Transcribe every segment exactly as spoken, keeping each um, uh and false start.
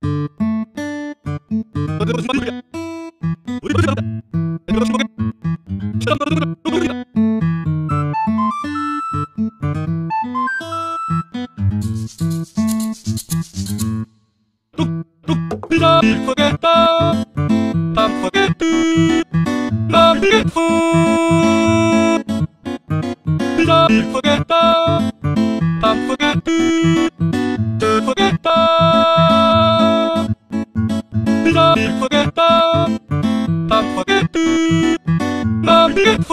너도 무슨 말이야? 우리 벌써 간다. 내가 무슨 먹게? 시간 너도 너도 너도 우리다. 뚝뚝 비자 쏘겠다. 난 쏘겠뚜. 날리겠소. 비자 쏘겠다. 난 쏘겠뚜. 쏘겠다. 비자 쏘겠다. 난 쏘겠뚜. 날리겠소.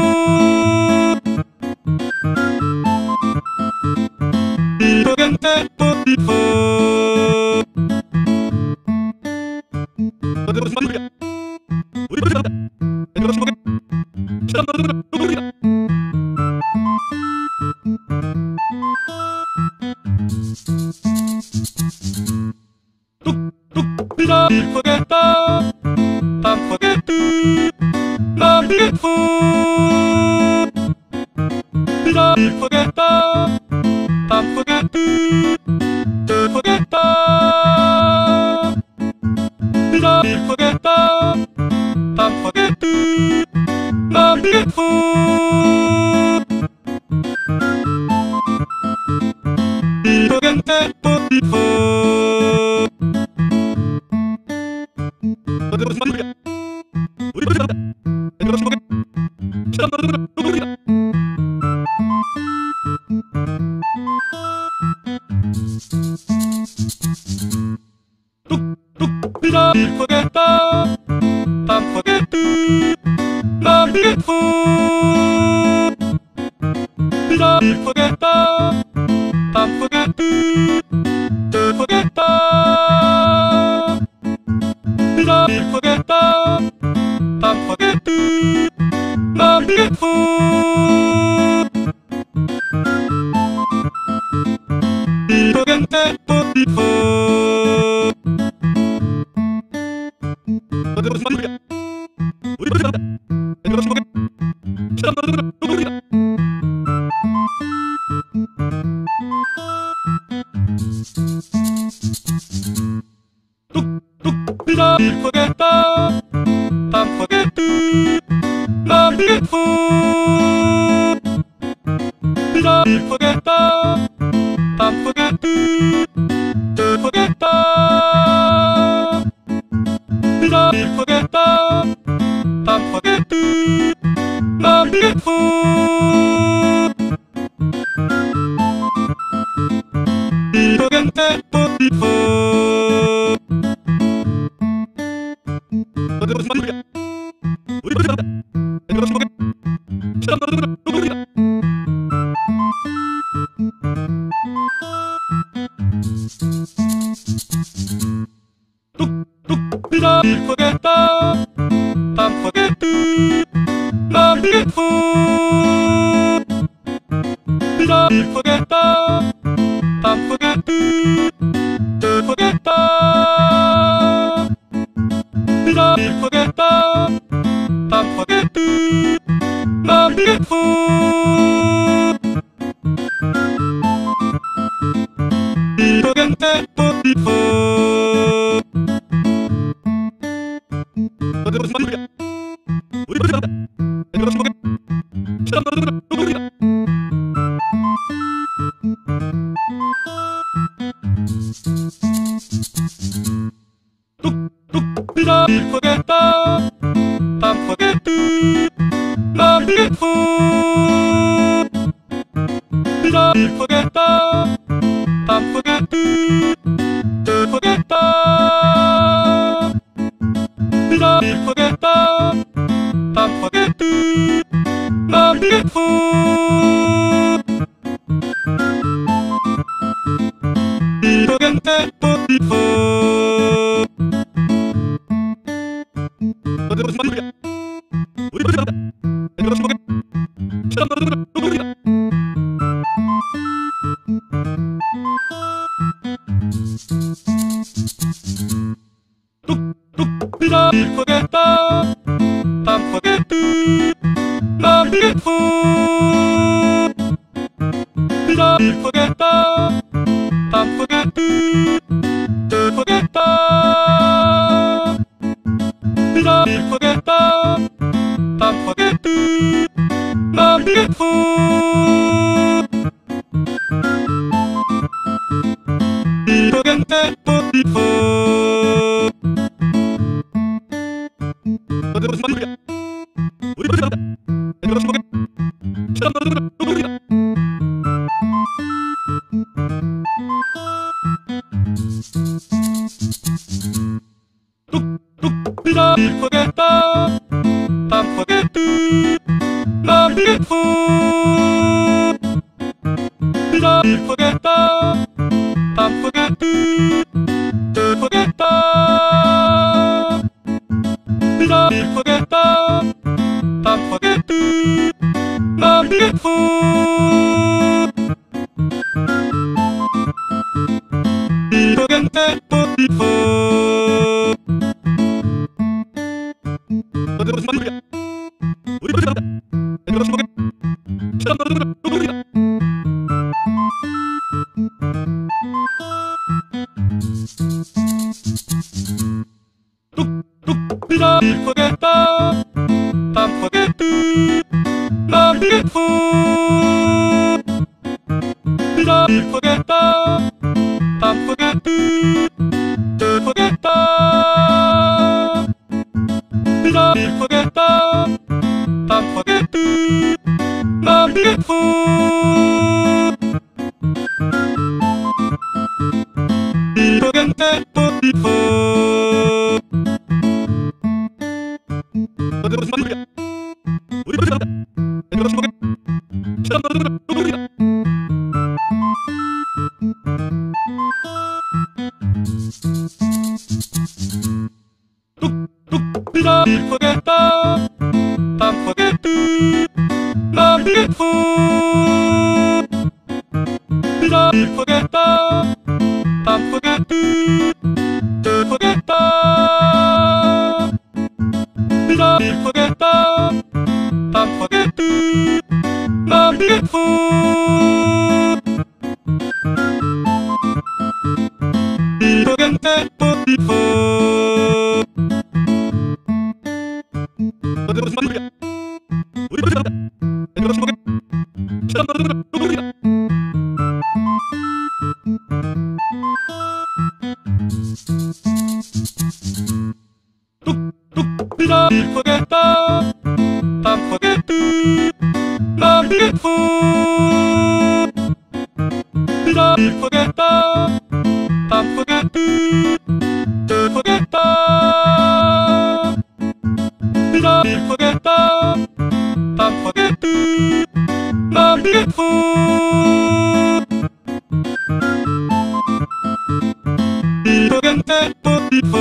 쏘겠대 쏘겠소. 너도 무슨 말이야? 우리 벌써 간다. 내가 무슨 먹게? 시간 너도 너도 너도 우리다. 뚝뚝 비자 쏘겠다. 난 쏘겠뚜. 날리겠소. 비자 쏘겠다. 난 쏘겠뚜. 쏘겠다. 비자 쏘겠다. 난 쏘겠뚜. 날리겠소. 쏘겠대 쏘겠소. 너도 무슨 말이야? 우리 벌써 간다. 내가 무슨 먹게? 시간 너도 너도 너도 우리다. 뚝뚝 비자 쏘겠다. 난 쏘겠뚜. 날리겠소. 비자 쏘겠다. 난 쏘겠뚜. 쏘겠다. 비자 쏘겠다. 난 쏘겠뚜. 날리겠소. 쏘겠대 쏘겠소. 너도 무슨 말이야? 우리 벌써 간다. 내가 무슨 먹게? 시간 너도 너도 너도 우리다. 뚝뚝 비자 쏘겠다. 난 쏘겠뚜. 날리겠소. 비자 쏘겠다. 난 쏘겠뚜. 쏘겠다. 비자 쏘겠다. 난 쏘겠뚜. 날리겠소. 쏘겠대 쏘겠소. 너도 무슨 말이야? 우리 벌써 간다. 내가 무슨 먹게? 시간 너도 너도 너도 우리다. 뚝뚝 비자 쏘겠다. 난 쏘겠뚜. 날리겠소. 비자 쏘겠다. 난 쏘겠뚜. 쏘겠다. 비자 쏘겠다. 난 쏘겠뚜. 날리겠소. 쏘겠대 쏘겠소. 너도 무슨 말이야? 우리 벌써 간다. 내가 무슨 먹게? 시간 너도 너도 너도 우리다. 뚝뚝 비자 쏘겠다. 난 쏘겠뚜. 날리겠소. 비자 쏘겠다. 난 쏘겠뚜. 쏘겠다. 비자 쏘겠다. 난 쏘겠뚜. 날리겠소. 쏘겠대 쏘겠소. 너도 무슨 말이야? 우리 벌써 간다. 내가 무슨 먹게? 시간 너도 너도 너도 우리다. 뚝뚝 비자 쏘겠다. 난 쏘겠뚜. 날리겠소. 비자 쏘겠다. 난 쏘겠뚜. 쏘겠다. 날리겠소. 이러겠네 또 이소. 어디 무슨 말이야? 우리 버전으로 날리겠소. 시간 버전으로 누구냐? 뚝뚝 비자 쏘겠다. 난 쏘겠지. 날리겠소. 비자 쏘겠다. 난 쏘겠지. 쏘겠다. 비자 쏘겠다. 난 쏘겠지. 날리겠소. 이러겠네 또 이소. 어디 무슨 말이야? 우리 버전으로 날리겠소. 시간 버전으로 누구냐? 뚝뚝 비자 쏘겠다. 난 쏘겠지. 날리겠소. 비자 쏘겠다. 난 쏘겠지. 쏘겠다. 비자 쏘겠다. 난 쏘겠지. 날리겠소. 이러겠네 또 이소. 어디 무슨 말이야? 우리 버전으로 날리겠소. 시간 버전으로 누구냐? 뚝뚝 비자 쏘겠다. 난 쏘겠지. 날리겠소. 비자 쏘겠다. 난 쏘겠지. 쏘겠다. 비자 쏘겠다. 난 쏘겠지. 날리겠소. 이러겠네 또 이소. 어디 무슨 말이야? 우리 버전으로 날리겠소. 시간 버전으로 누구냐? 뚝뚝 비자 쏘겠다. 난 쏘겠지. 날리겠소. 비자 쏘겠다. 난 쏘겠지. 쏘겠다. 비자 쏘겠다. 난 쏘겠지. 날리겠소. 이러겠네 또 이소.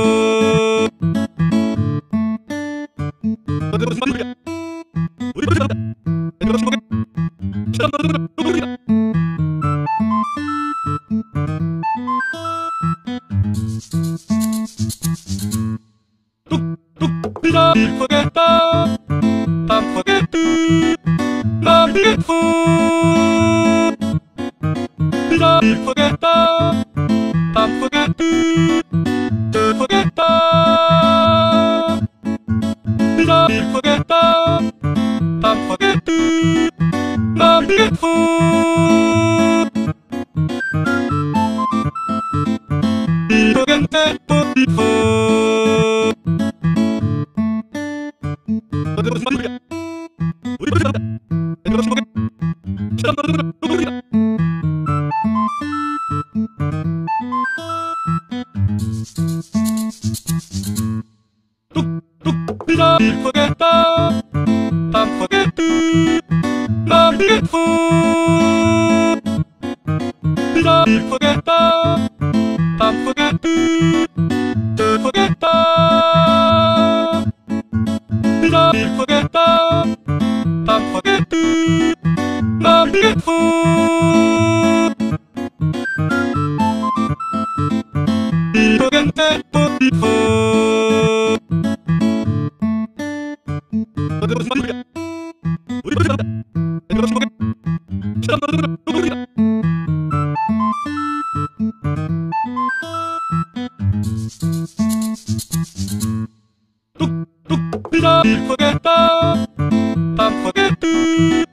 어디 무슨 말이야? 우리 버전으로 날리겠소. 시간 버전으로 누구냐? 뚝뚝 비자 쏘겠다. 난 쏘겠지. 날리겠소. 비자 쏘겠다. 난 쏘겠지. 쏘겠다. 비자 쏘겠다. 난 쏘겠지. 날리겠소. 이러겠네 또 이소. 어디 무슨 말이야? 우리 버전으로 날리겠소. 시간 버전으로 누구냐? 뚝뚝 비자 쏘겠다. 난 쏘겠지. 날리겠소. 비자 쏘겠다. 난 쏘겠지. 쏘겠다. 비자 쏘겠다. 난 쏘겠지. 날리겠소. 이러겠네 또 이소. 어디 무슨 말이야? 우리 버전으로 날리겠소. 시간 버전으로 누구냐? 뚝뚝 비자 쏘겠다. 난 쏘겠지.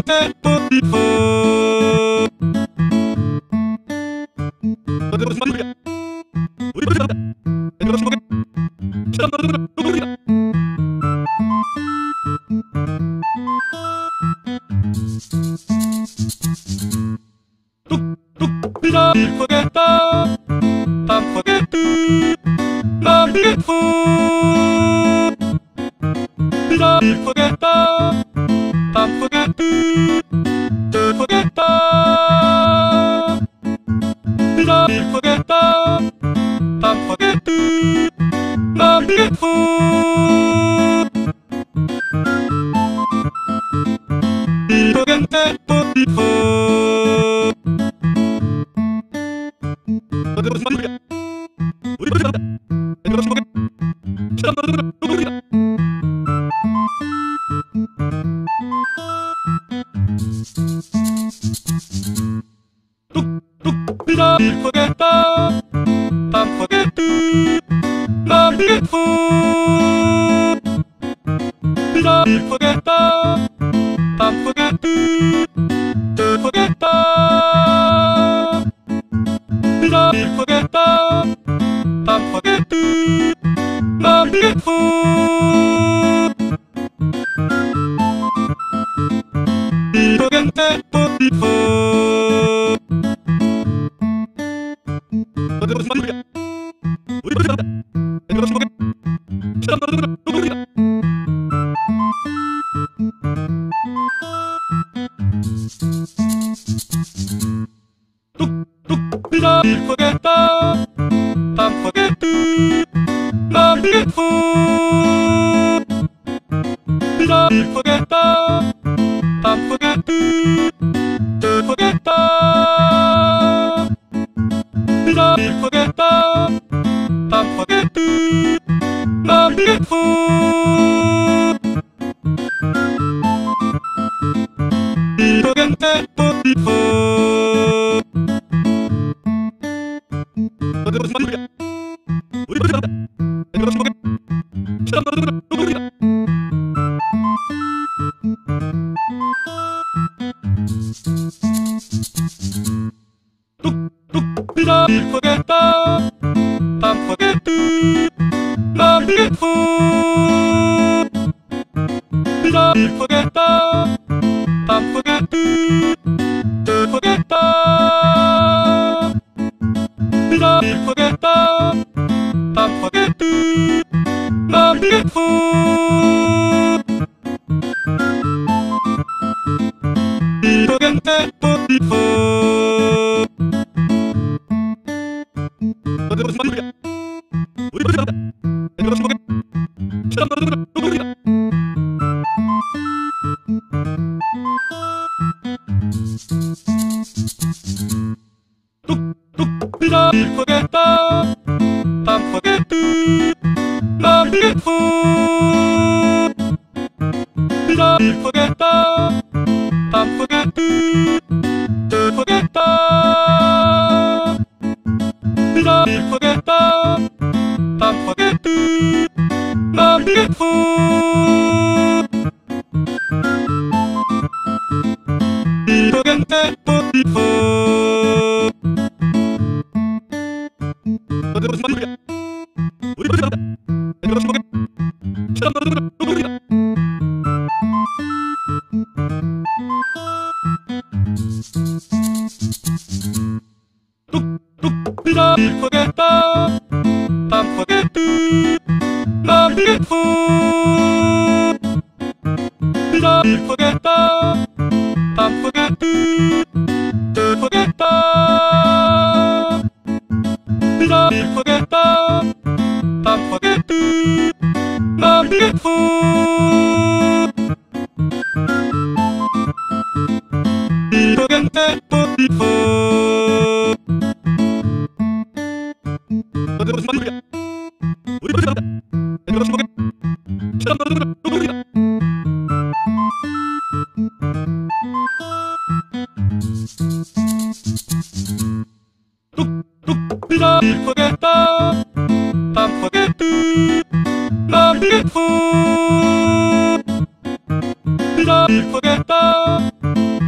날리겠소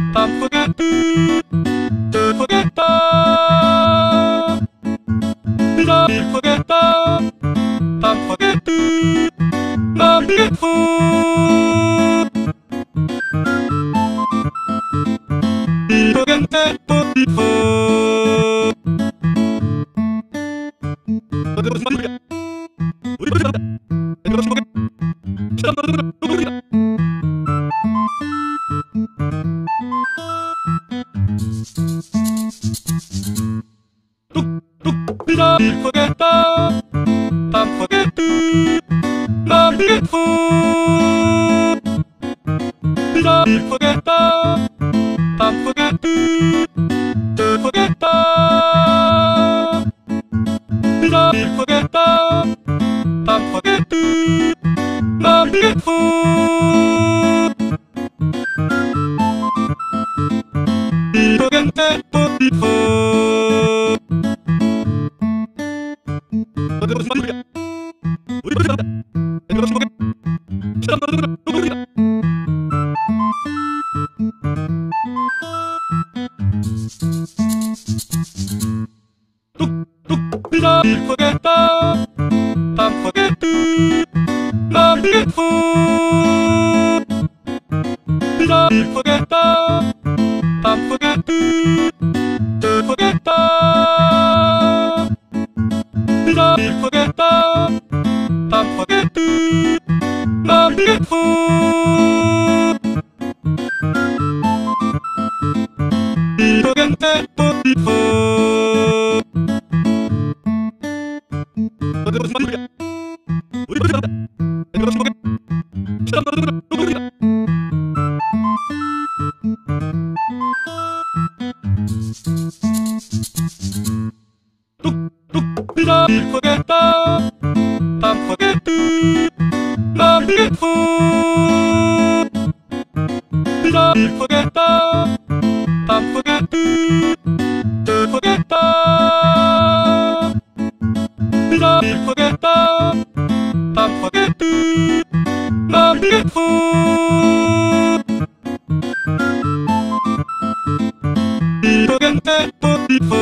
쏘겠다 쏘겠다 쏘겠다 쏘겠다 날리겠소 쏘겠다 쏘겠다 버전으로 만들어봤습니다. 우리 버전으로 날리겠소 버전으로 녹음합니다. 뚝뚝 비자 쏘겠다 쏘겠다 날리겠소 비자 쏘겠다 쏘겠다 쏘겠다 비자 쏘겠다 쏘겠다 날리겠소 쏘겠다 쏘겠다 버전으로 만들어봤습니다. 우리 버전으로 날리겠소 버전으로 녹음합니다. 뚝뚝 비자 쏘겠다 쏘겠다 날리겠소 비자 쏘겠다 쏘겠다 쏘겠다 비자 쏘겠다 쏘겠다 날리겠소 쏘겠다 쏘겠다 버전으로 만들어봤습니다. 우리 버전으로 날리겠소 버전으로 녹음합니다. 뚝뚝 비자 쏘겠다 쏘겠다 날리겠소 비자 쏘겠다 쏘겠다 쏘겠다 비자 쏘겠다 쏘겠다 날리겠소 쏘겠다 쏘겠다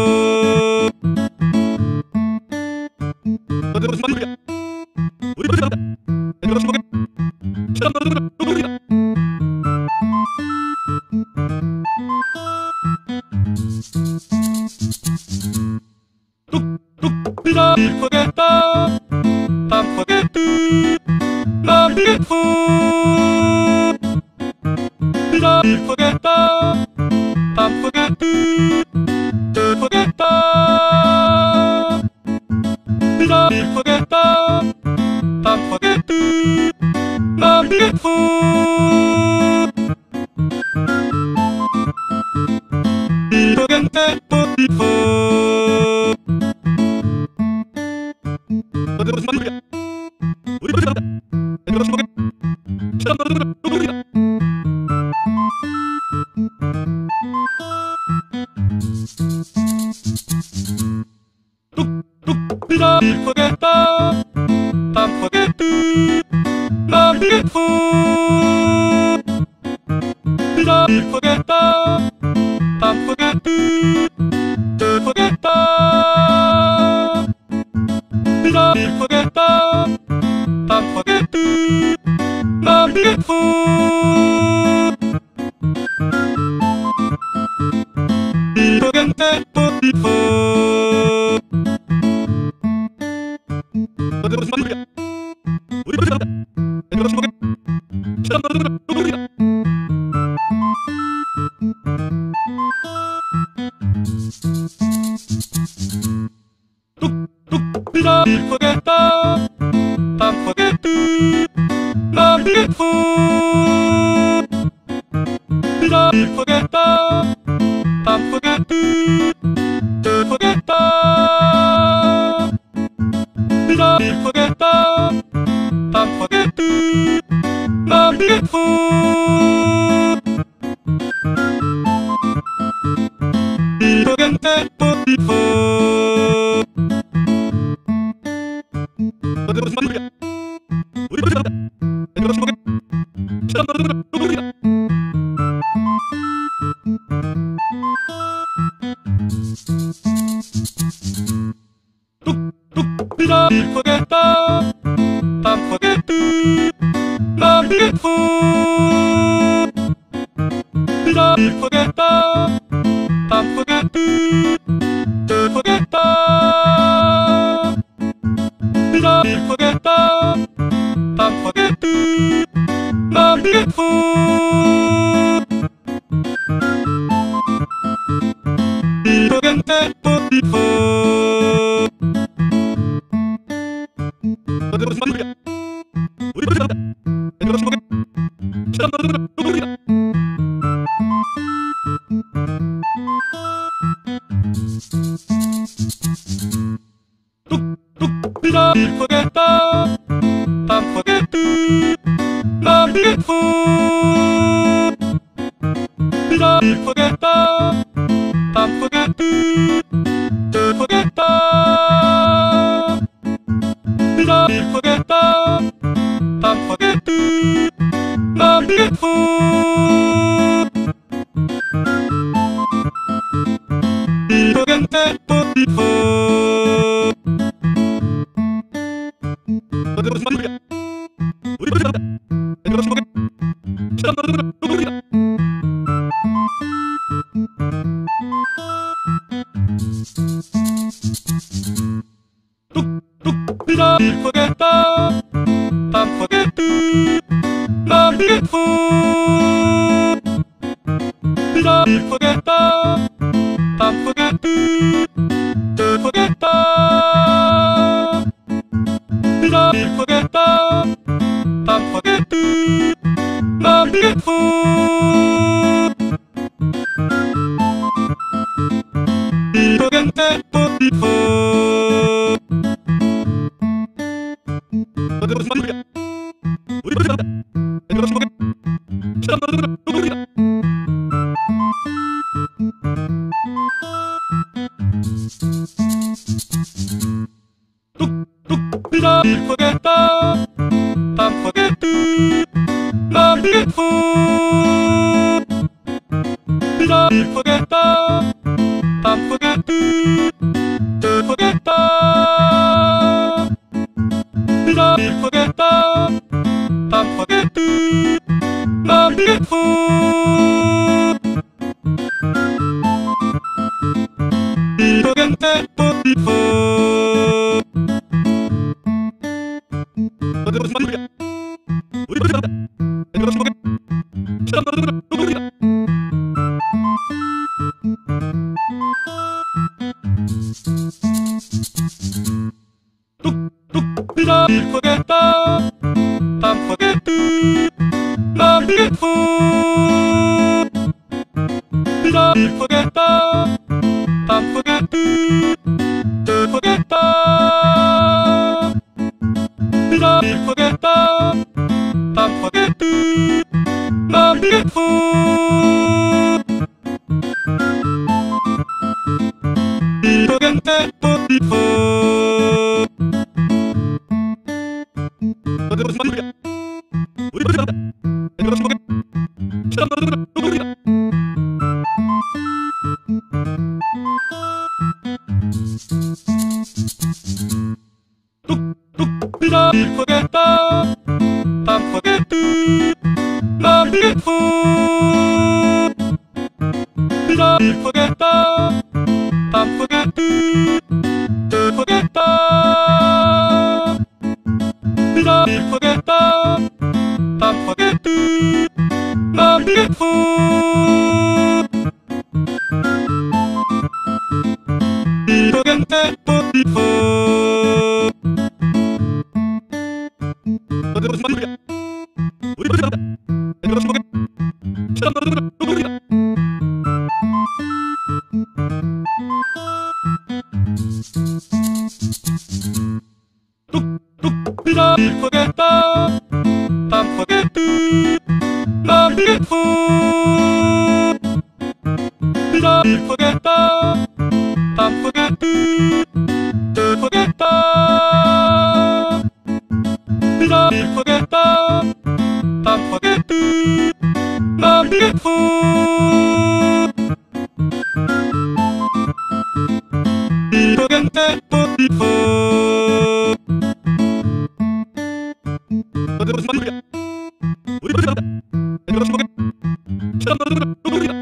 버전으로 만들어봤습니다. 우리 버전으로 날리겠소 버전으로 녹음합니다. 뚝뚝 비자 쏘겠다 쏘겠다 날리겠소 비자 쏘겠다 쏘겠다 쏘겠다 비자 쏘겠다 쏘겠다 날리겠소 쏘겠다 쏘겠다 버전으로 만들어봤습니다. 우리 버전으로 날리겠소 버전으로 녹음합니다. 뚝뚝 비자 쏘겠다 쏘겠다 날리겠소 비자 쏘겠다 쏘겠다 쏘겠다 비자 쏘겠다 쏘겠다 날리겠소 쏘겠다 쏘겠다 버전으로 만들어봤습니다. 우리 버전으로 날리겠소 버전으로 녹음합니다. 뚝뚝 비자 쏘겠다 쏘겠다 날리겠소 비자 쏘겠다 쏘겠다 쏘겠다 비자 쏘겠다 쏘겠다 날리겠소 쏘겠다 쏘겠다 버전으로 만들어봤습니다. 우리 버전으로 날리겠소 버전으로 녹음합니다. 쏘겠다 쏘겠다 쏘겠다 날리겠소 쏘겠다우 버전으로 우리 버전으로 날리겠소 쏘겠다 날리겠소 쏘겠다 날리겠소 우리 버전으로 날리겠소 쏘겠다 날리겠소 쏘겠다 쏘겠다 날리겠소 우리 버전으로 날리겠소 쏘겠다 날리겠소 쏘겠다 쏘겠다 날리겠소 우리 버전으로 날리겠소 쏘겠다 날리겠소 쏘겠다 쏘겠다 날리겠소 우리 버전으로 날리겠소 쏘겠다 날리겠소 쏘겠다 쏘겠다 날리겠소 우리 버전으로 날리겠소 쏘겠다 날리겠소 쏘겠다 쏘겠다 날리겠소 우리 버전으로 날리겠소 버전으로 녹음합니다.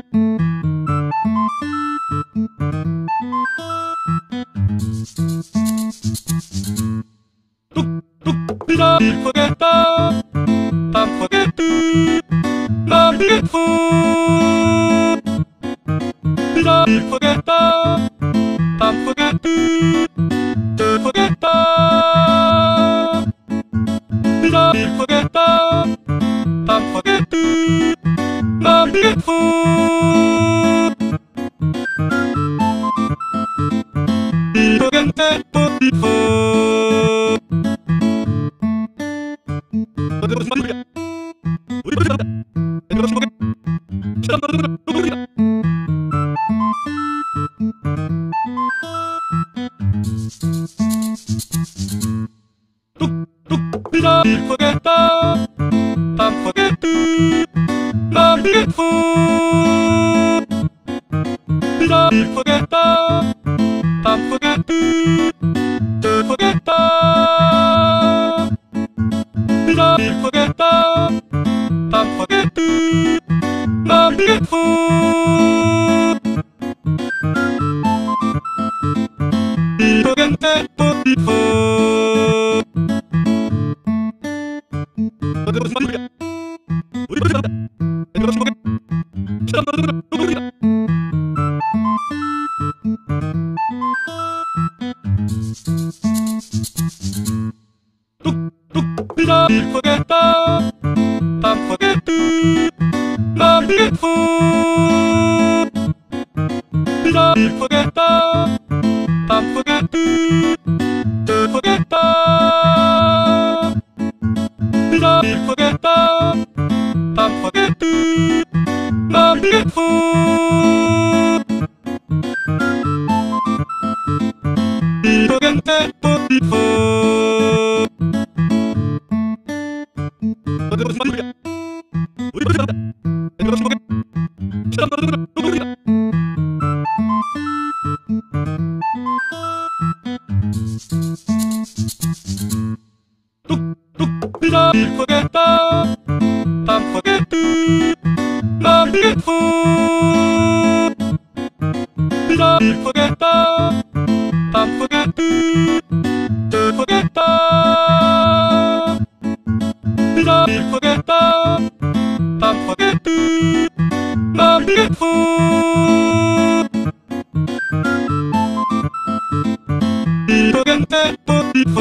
뚝뚝 비자 쏘겠다 안 쏘겠뚜 날리겠소 비자 쏘겠다 안 쏘겠뚜 쏘겠다 비자 쏘겠다 안 쏘겠뚜 날리겠소 이도겐테 또이소 만들어봤습니다. 우리 버전으로 만들어봤습니다. 시간 버전으로 녹음합니다. 뚝뚝 비자 쏘겠다 안 쏘겠뚜 날리겠소 비자 쏘겠다 안 쏘겠뚜 쏘겠다 비자 쏘겠다 안 쏘겠뚜 날리겠소 이도겐테 또이소 만들어봤습니다. 우리 버전으로 만들어봤습니다. 시간 버전으로 녹음합니다. 뚝뚝 비자 쏘겠다 안 쏘겠뚜 날리겠소 비자 쏘겠다 안 쏘겠뚜 쏘겠다 비자 쏘겠다 안 쏘겠뚜 날리겠소 이도겐테 또이소 만들어봤습니다. 우리 버전으로 만들어봤습니다. 시간 버전으로 녹음합니다. 뚝뚝 비자 쏘겠다 안 쏘겠뚜 날리겠소 비자 쏘겠다 안 쏘겠뚜 쏘겠다 비자 쏘겠다 안 쏘겠뚜 날리겠소 이도겐테 또이소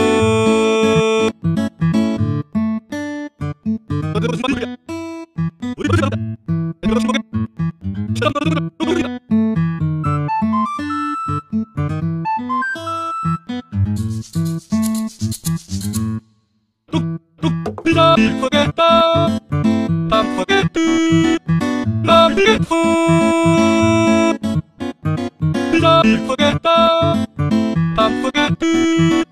만들어봤습니다. 우리 버전으로 만들어봤습니다. 시간 버전으로 녹음합니다. 뚝뚝 비자 쏘겠다 안 쏘겠뚜 날리겠소 비자 쏘겠다 안 쏘겠뚜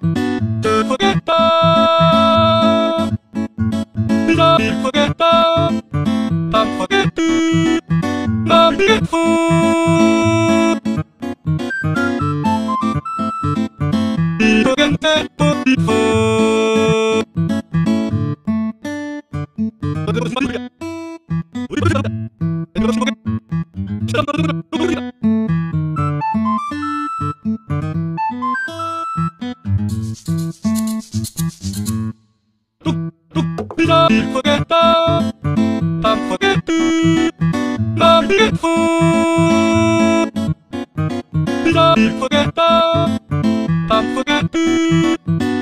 쏘겠다 비자 쏘겠다 안 쏘겠뚜 날리겠소 이도겐테 또이소 만들어봤습니다. 우리 버전으로 만들어봤습니다. 시간 버전으로 녹음합니다. 뚝뚝 비자 쏘겠다 안 쏘겠뚜 날리겠소 비자 쏘겠다 안 쏘겠뚜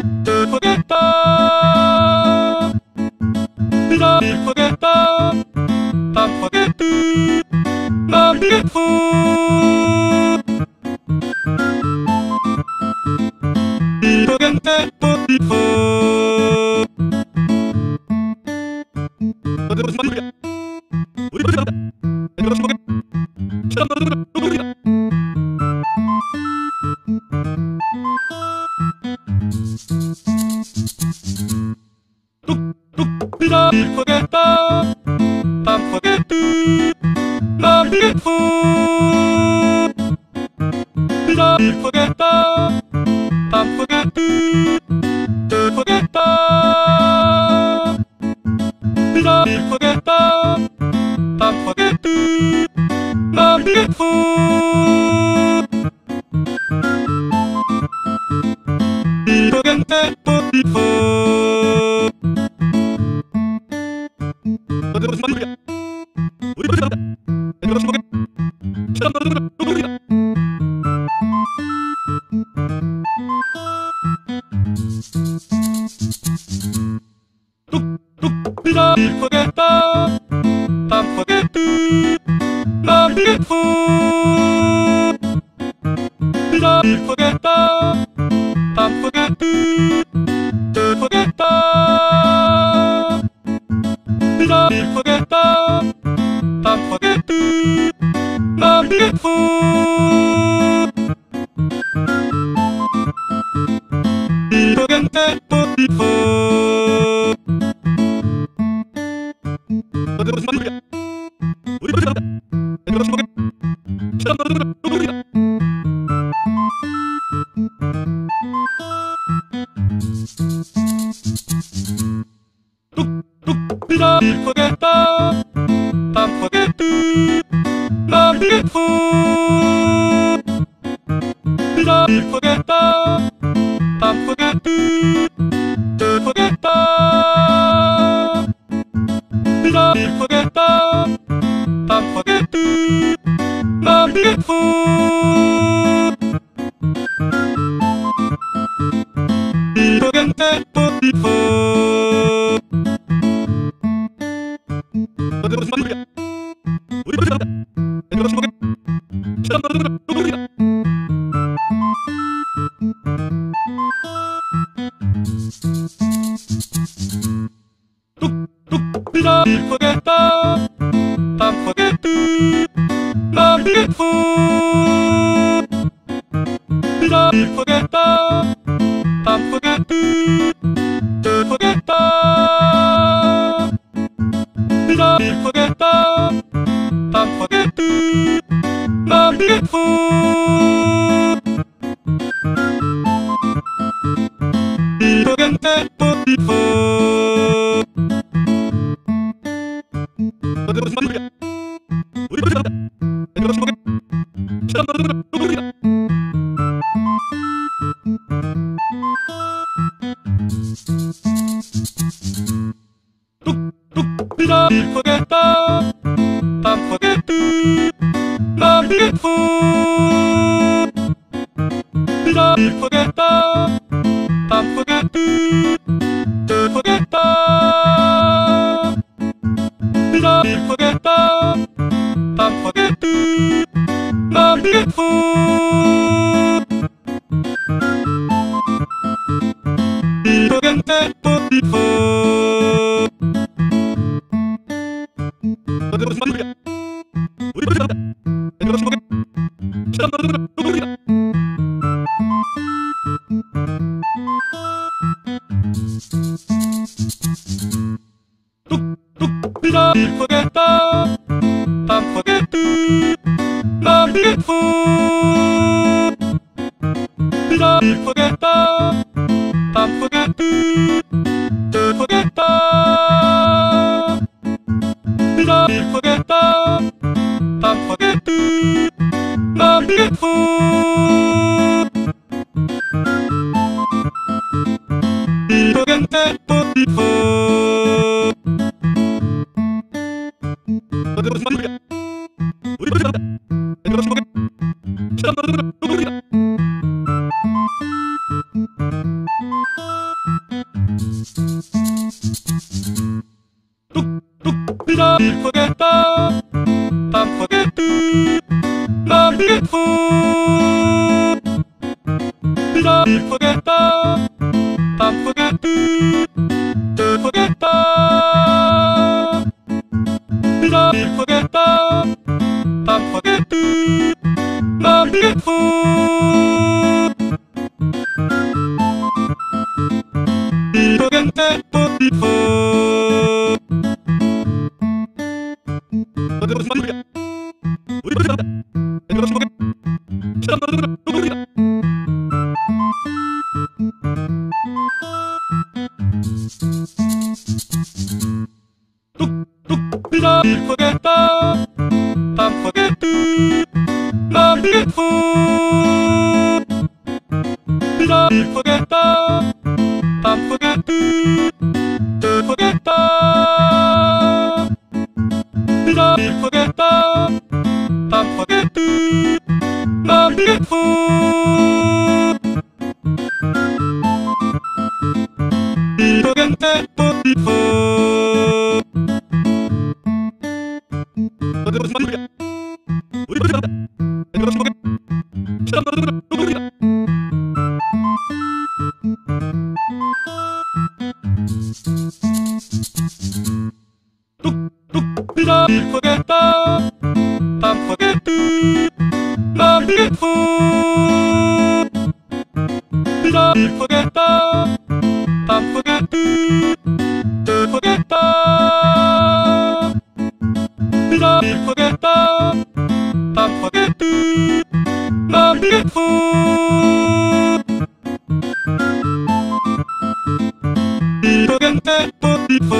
쏘겠다 비자 쏘겠다 안 쏘겠뚜 날리겠소 이도겐테 또이소 만들어봤습니다. 우리 버전으로 만들어봤습니다. 시간 버전으로 녹음합니다. 뚝뚝 비자 쏘겠다 안 쏘겠뚜 날리겠소 비자 쏘겠다 안 쏘겠뚜 쏘겠다 비자 쏘겠다 안 쏘겠뚜 날리겠소. 쏘겠다우 디포. 만들어봤습니다. 우리 버전으로 만들어봤습니다. 시간 버전으로 녹음합니다. 뚝뚝 비자 쏘겠다. 안 쏘겠다. 날리겠소. 비자 쏘겠다. 안 쏘겠다. 쏘겠다. 비자 쏘겠다. 안 쏘겠다. 날리겠소. 쏘겠다우 디포. 만들어봤습니다. 우리 버전으로 만들어봤습니다. 시간 버전으로 녹음합니다. 뚝뚝 비자 쏘겠다. 안 쏘겠다. 날리겠소. 비자 쏘겠다. 안 쏘겠다. 쏘겠다. 비자 쏘겠다. 안 쏘겠다. 날리겠소. 쏘겠다우 디포. 만들어봤습니다. 우리 버전으로 만들어봤습니다. 시간 버전으로 녹음합니다. 뚝뚝 비자 쏘겠다. 안 쏘겠다. 날리겠소. 비자 쏘겠다. 안 쏘겠다. 쏘겠다. 비자 쏘겠다. 안 쏘겠다. 날리겠소. 쏘겠다우 디포. 만들어봤습니다. 우리 버전으로 만들어봤습니다. 시간 버전으로 녹음합니다. 뚝뚝 비자 쏘겠다. 안 쏘겠다. 날리겠소. 비자 쏘겠다. 안 쏘겠다. 쏘겠다. 비자 쏘겠다. 안 쏘겠다. 날리겠소. 쏘겠다우 디포. 만들어봤습니다. 우리 버전으로 만들어봤습니다. 시간 버전으로 녹음합니다. 뚝뚝 비자 쏘겠다. 안 쏘겠다. 날리겠소. 비자 쏘겠다. 안 쏘겠다. 쏘겠다. 비자 쏘겠다. 안 쏘겠다. 날리겠소. 쏘겠다우 디포. 만들어봤습니다. 우리 버전으로 만들어봤습니다. 시간 버전으로 녹음합니다. 뚝뚝 비자 쏘겠다. 안 쏘겠다. 날리겠소. 비자 쏘겠다. 안 쏘겠다. 쏘겠다. 비자 쏘겠다. 안 쏘겠다. 날리겠소. 쏘겠다우 디포. 만들어봤습니다. 우리 버전으로 만들어봤습니다. 시간 버전으로 녹음합니다. 뚝뚝 비자 쏘겠다. 안 날리겠소 나 쏘겠다 안 쏘겠다 쏘겠다 나 쏘겠다 안 쏘겠다 날리겠소 쏘겠다 쏘겠소 버전으로 만들어봤습니다. 우리 버전으로 날리겠소 시간 버전으로 녹음합니다. 뚝뚝 나 쏘겠다 안 쏘겠다 날리겠소 나 쏘겠다 안 쏘겠다 쏘겠다 나 쏘겠다 안 쏘겠다 날리겠소 쏘겠다 쏘겠소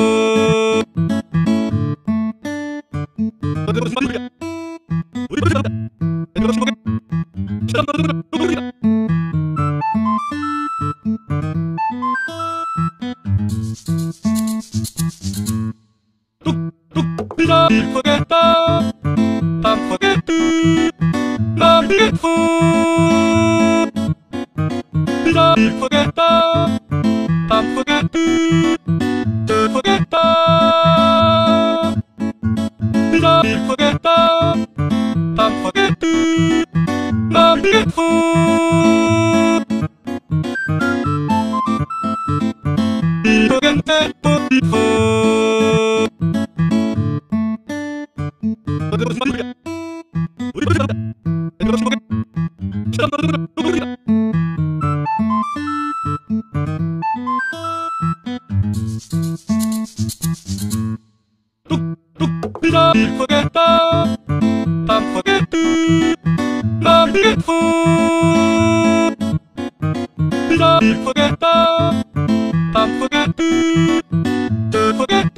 버전으로 만들어봤습니다. 우리 버전으로 날리겠소 시간 버전으로 녹음합니다. 뚝뚝 나 쏘겠다 안 쏘겠다 날리겠소 나 쏘겠다 안 쏘겠다 쏘겠다 나 쏘겠다 안 쏘겠다 날리겠소 쏘겠다 쏘겠소 버전으로 만들어봤습니다. 우리 버전으로 날리겠소 시간 버전으로 녹음합니다. 뚝뚝 나 쏘겠다 안 쏘겠다 날리겠소 나 쏘겠다 안 쏘겠다 쏘겠다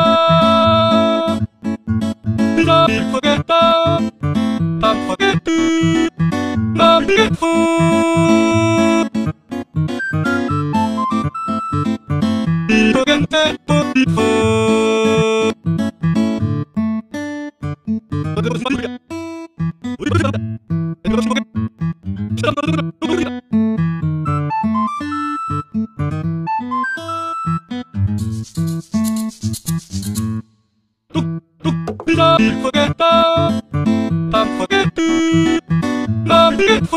나 쏘겠다 안 쏘겠다 날리겠소 쏘겠다 쏘겠소 버전으로 만들어봤습니다. 우리 버전으로 날리겠소 시간 버전으로 녹음합니다. 뚝뚝 나 쏘겠다 안 쏘겠다 날리겠소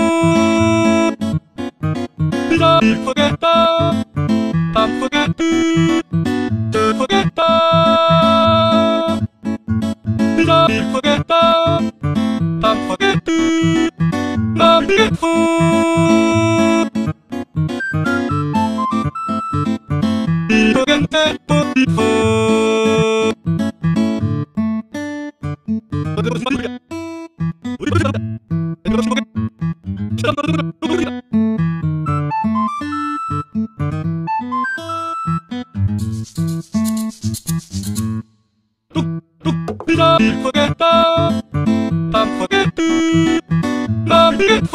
나 쏘겠다 안 쏘겠다 쏘겠다 나 쏘겠다 안 쏘겠다 날리겠소 쏘겠다 쏘겠소 버전으로 만들어봤습니다. 우리 버전으로 날리겠소 시간 버전으로 녹음합니다. 뚝뚝 나 쏘겠다 안 쏘겠다 날리겠소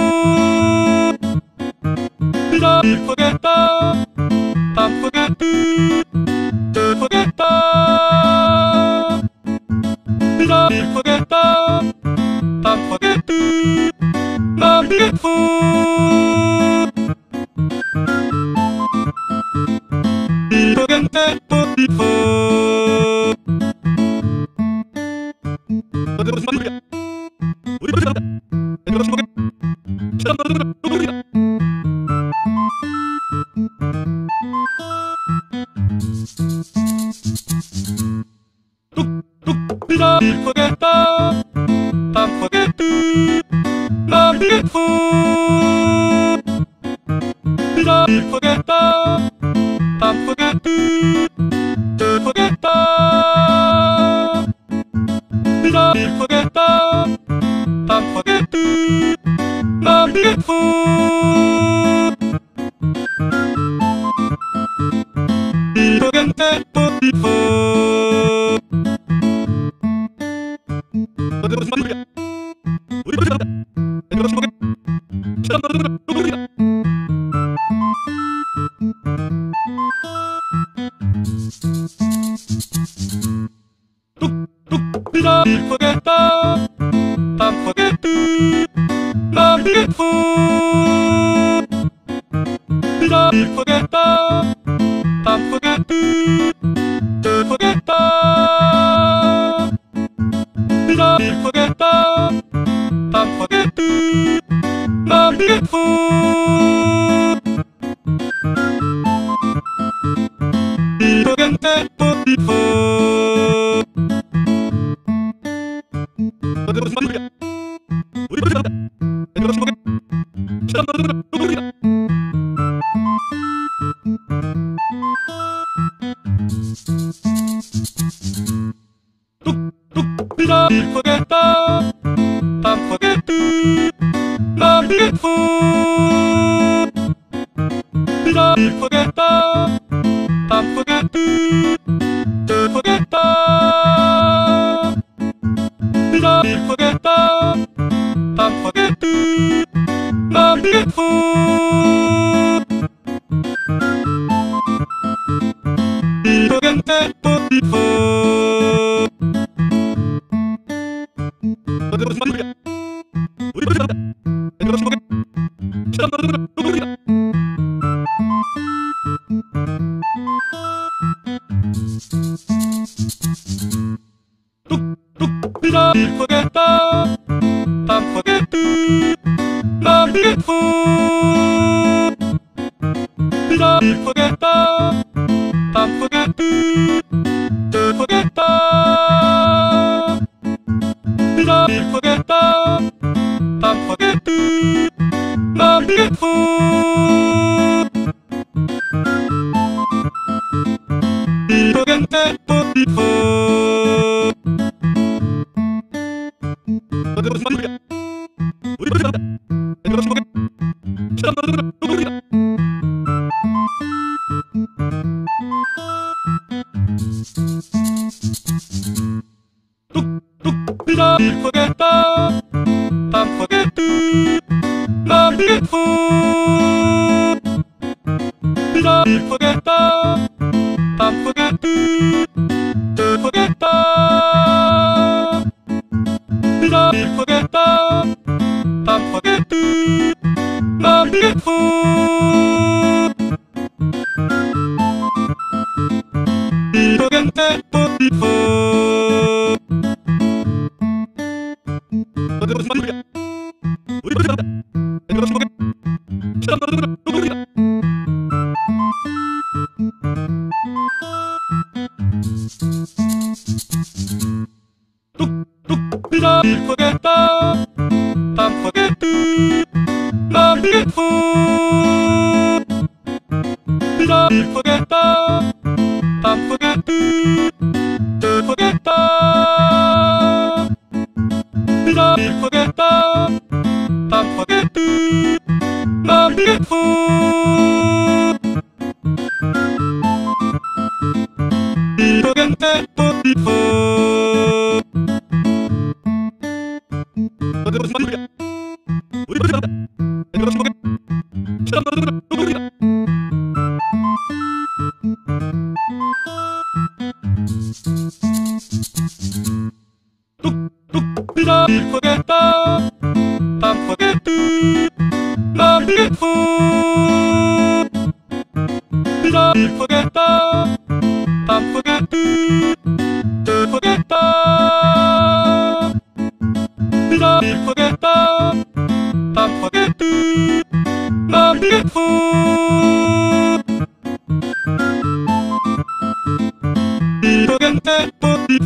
나 쏘겠다 안 쏘겠다 쏘겠다 나 쏘겠다 안 쏘겠다 날리겠소 쏘겠다 쏘겠소 버전으로 만들어봤습니다. 우리 버전으로 날리겠소 시간 버전으로 녹음합니다. 뚝뚝 나 쏘겠다 안 쏘겠다 날리겠소 나 쏘겠다 안 쏘겠다 쏘겠다 나 쏘겠다 안 쏘겠다 날리겠소 쏘겠다 쏘겠소 버전으로 만들어봤습니다. 쏘겠다 날리겠소 쏘겠다 쏘겠다 쏘겠다 날리겠소 쏘겠다 버전으로 만들어봤습니다. 우리 버전으로 날리겠소 날리겠소 뚝뚝 쏘겠다 날리겠소 쏘겠다 쏘겠다 쏘겠다 날리겠소 쏘겠다 버전으로 만들어봤습니다. 우리 버전으로 날리겠소 버전으로 뚝뚝 쏘겠다 날리겠소 쏘겠다 쏘겠다 날리겠소 쏘겠다 버전으로 만들어봤습니다. 우리 버전으로 날리겠소 버전으로 뚝뚝 쏘겠다 날리겠소 쏘겠다 쏘겠다 쏘겠다 날리겠소 쏘겠다 버전으로 만들어봤습니다. 우리 버전으로 날리겠소 버전으로 뚝뚝 쏘겠다 날리겠소 쏘겠다 쏘겠다 쏘겠다 날리겠소 쏘겠다 버전으로 만들어봤습니다. 우리 버전으로 날리겠소 버전으로 뚝뚝 쏘겠다 날리겠소 쏘겠다 쏘겠다 쏘겠다 날리겠소 쏘겠다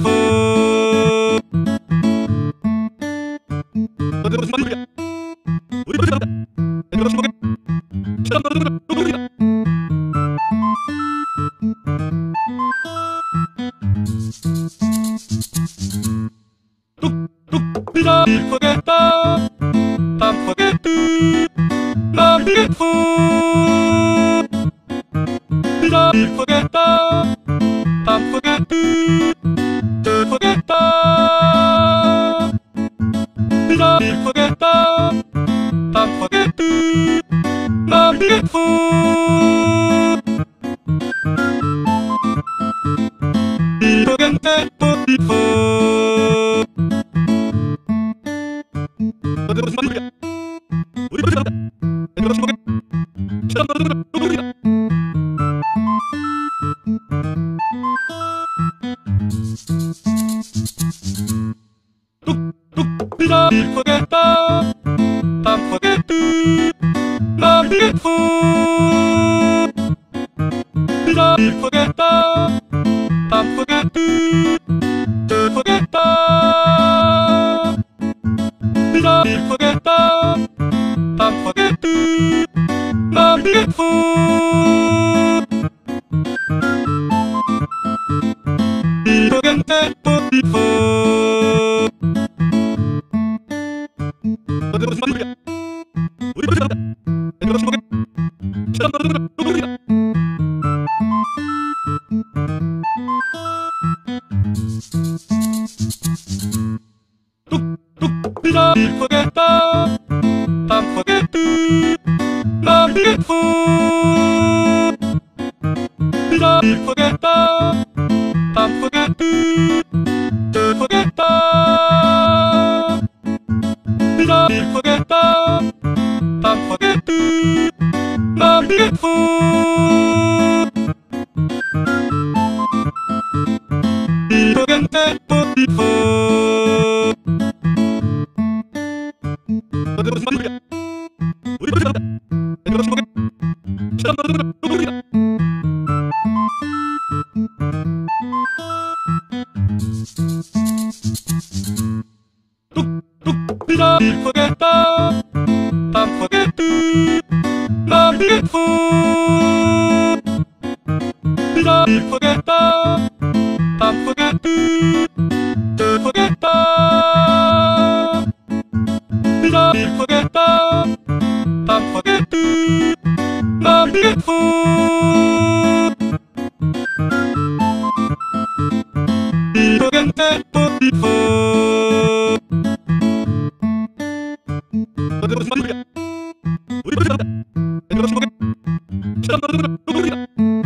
버전으로 만들어봤습니다. 우리 버전으로 날리겠소 버전으로 뚝뚝 쏘겠다 날리겠소 쏘겠다 쏘겠다 쏘겠다 날리겠소 쏘겠다 쏘겠다 쏘겠다 날리겠소 쏘겠다 쏘겠다 쏘겠다 쏘겠다 쏘겠다 날리겠소 쏘겠다 쏘겠다 어제 무슨 말이야? 우리 벌써 간다. 내가 무슨 먹게? 시간 너는 누구냐? 누구냐? 뚝뚝 비자 쏘겠다. 땀 쏘겠다. 날리겠소. 비자 쏘겠다. 땀 쏘겠다. 쏘겠다. 비자 쏘겠다 땀 쏘겠다 날리겠소 쏘겠다 쏘겠다 어제 무슨 말이야? 우리 벌써 간다. 내가 무슨 먹게? 시간 너는 누구냐? 뚝뚝 비자 쏘겠다 땀 쏘겠다 날리겠소 비자 쏘겠다 땀 쏘겠다 쏘겠다 비자 쏘겠다 땀 쏘겠다 날리겠소 쏘겠다 쏘겠다 어제 무슨 말이야? 우리 벌써 간다. 내가 무슨 먹게? 시간 너는 누구냐?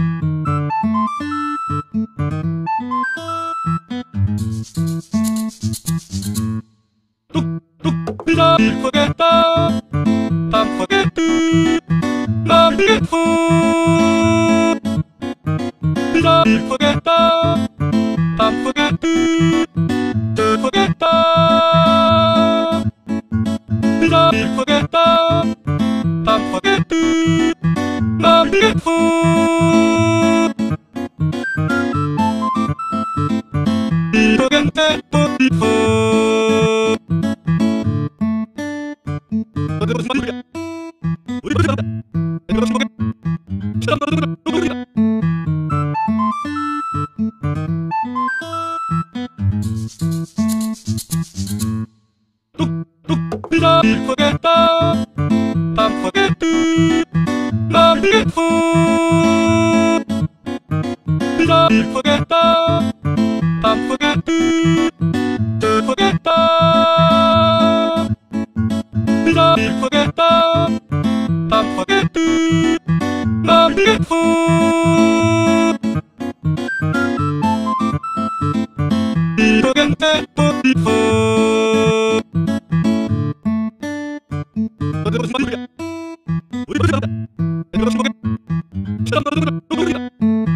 뚝뚝 비자 쏘겠다 땀 쏘겠다 날리겠소 비자 쏘겠다 땀 쏘겠다 쏘겠다 비자 쏘겠다 땀 쏘겠다 날리겠소 쏘겠다 쏘겠다 어제 무슨 말이야? 우리 벌써 간다. 내가 무슨 먹게? 시간 너는 누구냐? 뚝뚝 비자 쏘겠다 땀 쏘겠다 날리겠소 비자 쏘겠다 땀 쏘겠다 쏘겠다 비자 쏘겠다 땀 쏘겠다 날리겠소 쏘겠다 쏘겠다 어제 무슨 말이야? 우리 벌써 간다. 내가 무슨 먹게? 시간 너는 누구냐?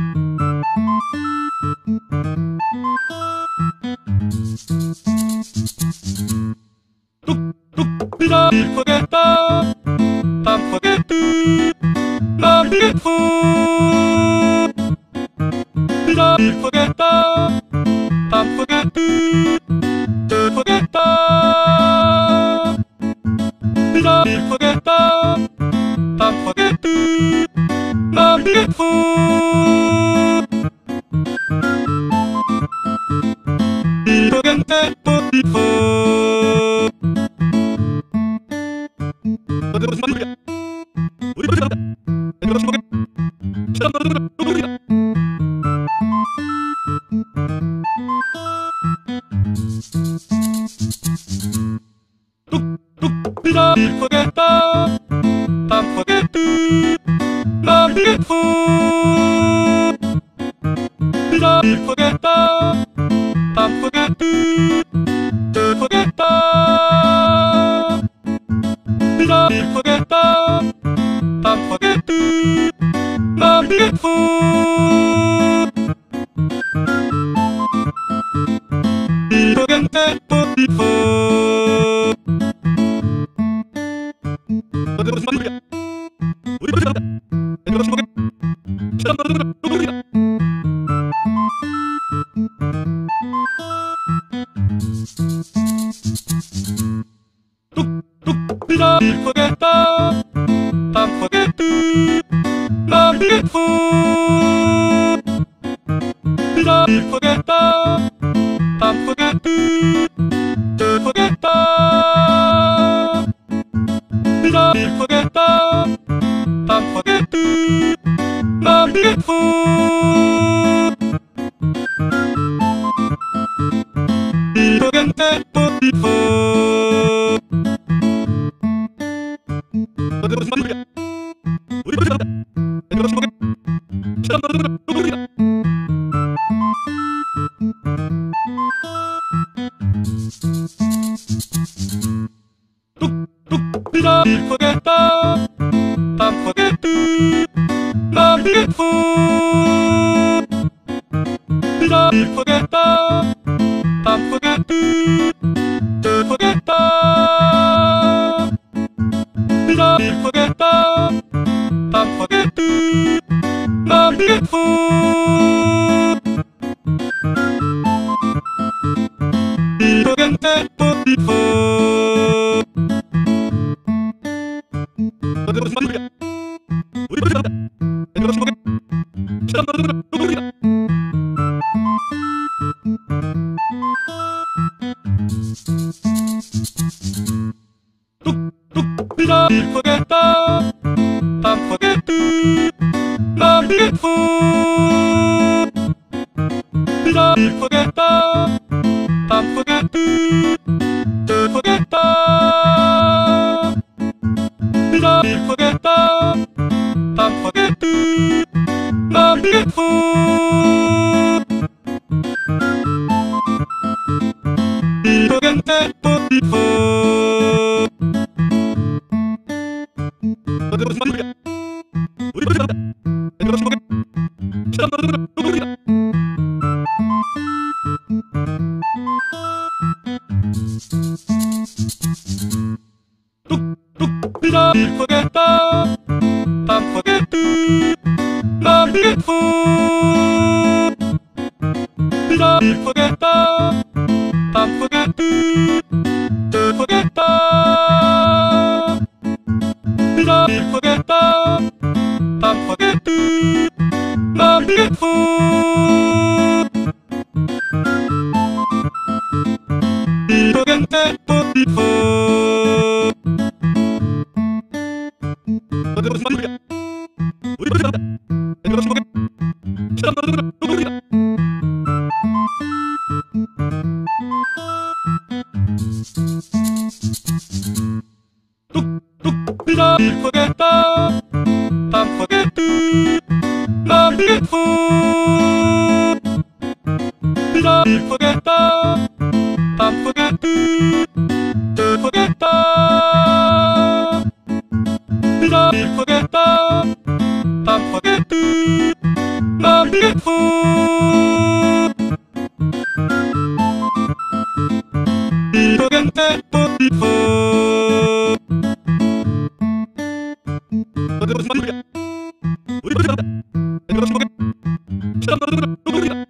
뚝뚝 비자 쏘겠다 땀 쏘겠다 날리겠소 비자 쏘겠다 땀 쏘겠다 쏘겠다 비자 쏘겠다 땀 쏘겠다 날리겠소 쏘겠다 쏘겠다 어제 무슨 말이야? 우리 벌써 간다. 내가 무슨 먹게? 시간 너는 누구냐? 뚝뚝 비자 쏘겠다 땀 쏘겠다 날리겠소 비자 쏘겠다 땀 쏘겠다 쏘겠다 비자 쏘겠다 땀 쏘겠다 날리겠소 쏘겠다 쏘겠다 쏘겠다 안 쏘겠다 날리겠소 쏘겠다 안 쏘겠다 쏘겠다 쏘겠다 안 쏘겠다 날리겠소 쏘겠다 버전으로 우리 버전으로 날리겠소 버전으로 로그인이다 뚝뚝 쏘겠다 안 쏘겠다 날리겠소 쏘겠다 안 쏘겠다 쏘겠다 쏘겠다 안 쏘겠다 날리겠소 쏘겠다 버전으로 우리 버전으로 날리겠소 버전으로 로그인이다 뚝뚝 쏘겠다 안 쏘겠다 날리겠소 쏘겠다 안 쏘겠다 쏘겠다 쏘겠다 안 쏘겠다 날리겠소 쏘겠다 버전으로 우리 버전으로 날리겠소 버전으로 로그인이다 뚝뚝 쏘겠다 안 쏘겠다 날리겠소 쏘겠다 안 쏘겠다 쏘겠다 쏘겠다 안 쏘겠다 날리겠소 쏘겠다 버전으로 우리 버전으로 날리겠소 버전으로 로그인이다 뚝뚝 쏘겠다 안 쏘겠다 날리겠소 쏘겠다 안 쏘겠다 쏘겠다 쏘겠다 안 쏘겠다 날리겠소 쏘겠다 버전으로 우리 버전으로 날리겠소 버전으로 로그인이다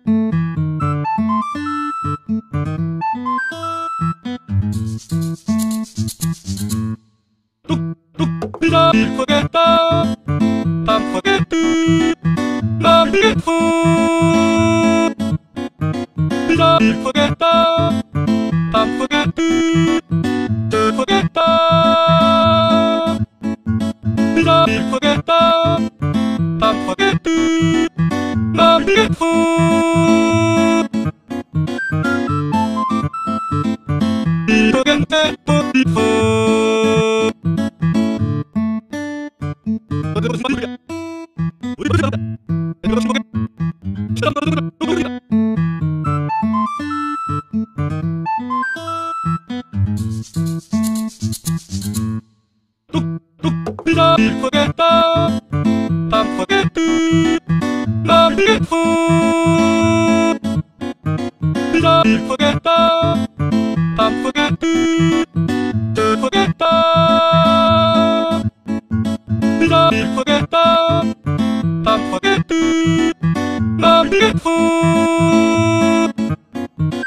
뚝뚝 쏘겠다 안 쏘겠다 날리겠소 쏘겠다 안 쏘겠다 쏘겠다 쏘겠다 안 쏘겠다 날리겠소 쏘겠다 버전으로 우리 버전으로 날리겠소 버전으로 로그인이다 뚝뚝 쏘겠다 안 쏘겠다 날리겠소 쏘겠다 안 쏘겠다 쏘겠다 쏘겠다 안 쏘겠다 날리겠소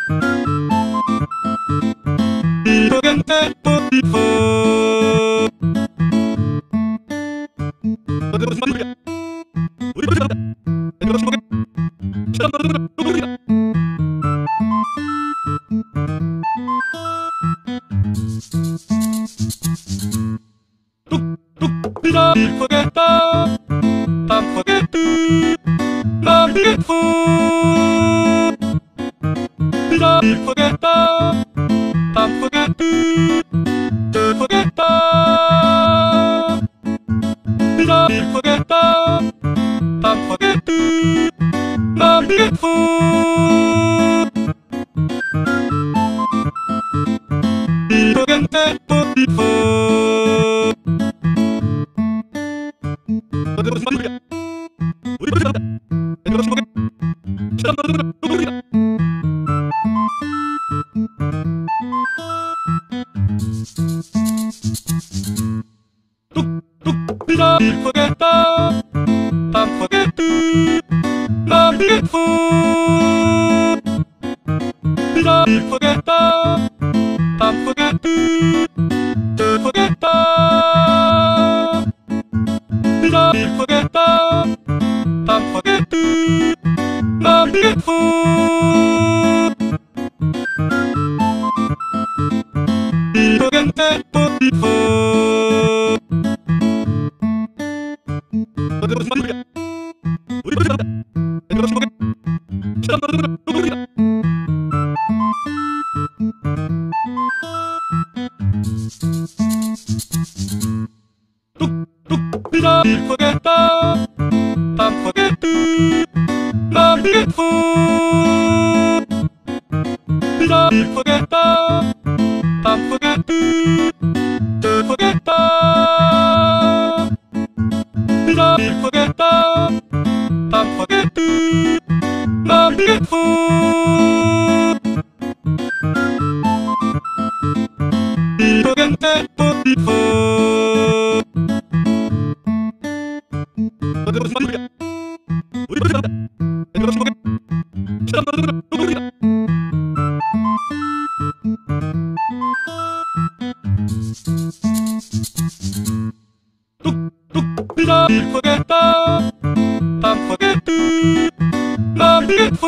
쏘겠다 쏘겠다 쏘겠다 날리겠소 쏘겠다 쏘겠다 쏘겠다 쏘겠다 쏘겠다 날리겠소 쏘겠다 쏘겠다 버전으로 우리 버전으로 날리겠소 버전으로 녹음합니다. 뚝뚝 비자 쏘겠다 쏘겠다 날리겠소 비자 쏘겠다 쏘겠다 쏘겠다 비자 쏘겠다 쏘겠다 날리겠소 쏘겠다 버전으로 우리 버전으로 날리겠소 버전으로 녹음합니다. 뚝뚝 비자 쏘겠다 쏘겠다 날리겠소 비자 쏘겠다 쏘겠다 쏘겠다 비자 쏘겠다 쏘겠다 날리겠소 쏘겠다 버전으로 우리 버전으로 날리겠소 버전으로 녹음합니다. 뚝뚝 비자 쏘겠다 쏘겠다 날리겠소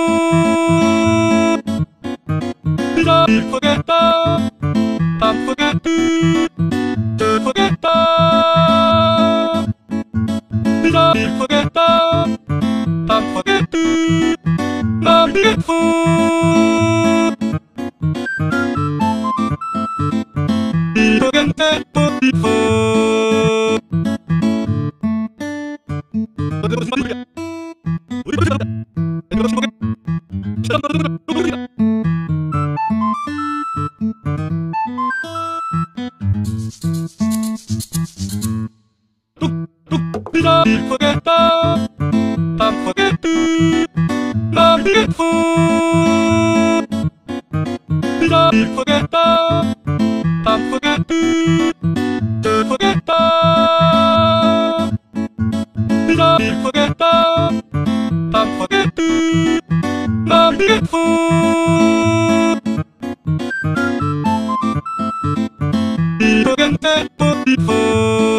비자 쏘겠다 쏘겠다 쏘겠다 비자 쏘겠다 쏘겠다 날리겠소 쏘겠다 버전으로 우리 버전으로 날리겠소 버전으로 녹음합니다. 뚝뚝 비자 쏘겠다 쏘겠다 날리겠소 비자 쏘겠다 쏘겠다 쏘겠다 비자 쏘겠다 쏘겠다 날리겠소 쏘겠다 쏘겠다